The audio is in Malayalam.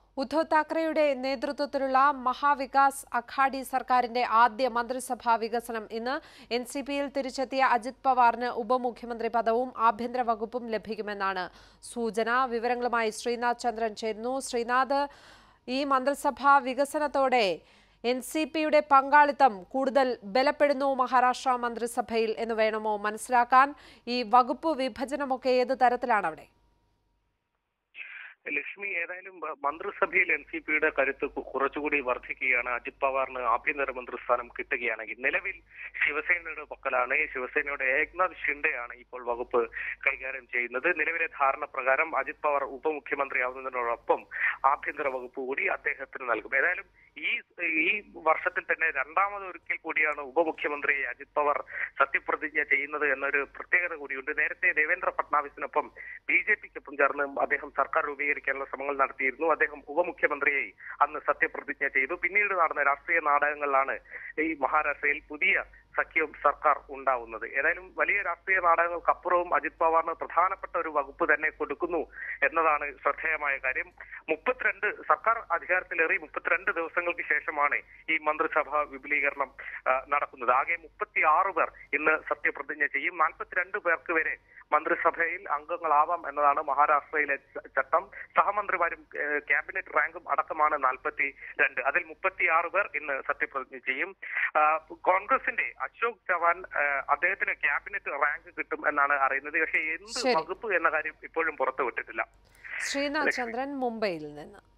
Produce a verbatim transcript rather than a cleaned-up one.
ഉദ്ധവ് താക്കറെയുടെ നേതൃത്വത്തിലുള്ള മഹാവികാസ് അഘാഡി സർക്കാരിന്റെ ആദ്യ മന്ത്രിസഭാ വികസനം ഇന്ന് എൻ സി പിയിൽ തിരിച്ചെത്തിയ അജിത് പവാറിന് ഉപമുഖ്യമന്ത്രി പദവും ആഭ്യന്തര വകുപ്പും ലഭിക്കുമെന്നാണ് സൂചന. വിവരങ്ങളുമായി ശ്രീനാഥ് ചന്ദ്രൻ ചേരുന്നു. ശ്രീനാഥ്, ഈ മന്ത്രിസഭാ വികസനത്തോടെ എൻ സി പിയുടെ പങ്കാളിത്തം കൂടുതൽ ബലപ്പെടുന്നു മഹാരാഷ്ട്ര മന്ത്രിസഭയിൽ എന്ന് വേണമോ മനസ്സിലാക്കാൻ? ഈ വകുപ്പ് വിഭജനമൊക്കെ ഏത് തരത്തിലാണ് അവിടെ? ലക്ഷ്മി, ഏതായാലും മന്ത്രിസഭയിൽ എൻ സി പിയുടെ കരുത്ത് കുറച്ചുകൂടി വർദ്ധിക്കുകയാണ്. അജിത് പവാറിന് ആഭ്യന്തര മന്ത്രിസ്ഥാനം കിട്ടുകയാണെങ്കിൽ നിലവിൽ ശിവസേനയുടെ പക്കലാണ്. ശിവസേനയുടെ ഏക്നാഥ് ഷിൻഡെയാണ് ഇപ്പോൾ വകുപ്പ് കൈകാര്യം ചെയ്യുന്നത്. നിലവിലെ ധാരണ പ്രകാരം അജിത് പവാർ ഉപമുഖ്യമന്ത്രിയാവുന്നതിനോടൊപ്പം ആഭ്യന്തര വകുപ്പ് കൂടി അദ്ദേഹത്തിന് നൽകും. ഏതായാലും ഈ ഈ വർഷത്തിൽ തന്നെ രണ്ടാമത് ഒരിക്കൽ കൂടിയാണ് ഉപമുഖ്യമന്ത്രിയെ അജിത് പവാർ സത്യപ്രതിജ്ഞ ചെയ്യുന്നത് എന്നൊരു പ്രത്യേകത കൂടിയുണ്ട്. നേരത്തെ ദേവേന്ദ്ര ഫട്നാവിസിനൊപ്പം ബി ജെ പിക്കൊപ്പം ചേർന്ന് അദ്ദേഹം സർക്കാർ രൂപീകരിക്കാനുള്ള ശ്രമങ്ങൾ നടത്തിയിരുന്നു. അദ്ദേഹം ഉപമുഖ്യമന്ത്രിയെ അന്ന് സത്യപ്രതിജ്ഞ ചെയ്തു. പിന്നീട് നടന്ന രാഷ്ട്രീയ നാടകങ്ങളിലാണ് ഈ മഹാരാഷ്ട്രയിൽ പുതിയ സഖ്യം സർക്കാർ ഉണ്ടാവുന്നത്. ഏതായാലും വലിയ രാഷ്ട്രീയ നാടകങ്ങൾക്കപ്പുറവും അജിത് പവാറിന് പ്രധാനപ്പെട്ട ഒരു വകുപ്പ് തന്നെ കൊടുക്കുന്നു എന്നതാണ് ശ്രദ്ധേയമായ കാര്യം. മുപ്പത്തിരണ്ട് സർക്കാർ അധികാരത്തിലേറി മുപ്പത്തിരണ്ട് ദിവസങ്ങൾക്ക് ശേഷമാണ് ഈ മന്ത്രിസഭാ വിപുലീകരണം നടക്കുന്നത്. ആകെ മുപ്പത്തി ആറ് പേർ ഇന്ന് സത്യപ്രതിജ്ഞ ചെയ്യും. നാൽപ്പത്തിരണ്ട് പേർക്ക് വരെ മന്ത്രിസഭയിൽ അംഗങ്ങളാവാം എന്നതാണ് മഹാരാഷ്ട്രയിലെ ചട്ടം. സഹമന്ത്രിമാരും ക്യാബിനറ്റ് റാങ്കും അടക്കമാണ് നാൽപ്പത്തി രണ്ട്. അതിൽ മുപ്പത്തി ആറ് പേർ ഇന്ന് സത്യപ്രതിജ്ഞ ചെയ്യും. കോൺഗ്രസിന്റെ അശോക് ചവാൻ അദ്ദേഹത്തിന് ക്യാബിനറ്റ് റാങ്ക് കിട്ടും എന്നാണ് അറിയുന്നത്. പക്ഷേ എന്ത് വകുപ്പ് എന്ന കാര്യം ഇപ്പോഴും പുറത്തുവിട്ടിട്ടില്ല. ശ്രീനാഥ് ചന്ദ്രൻ, മുംബൈയിൽ നിന്ന്.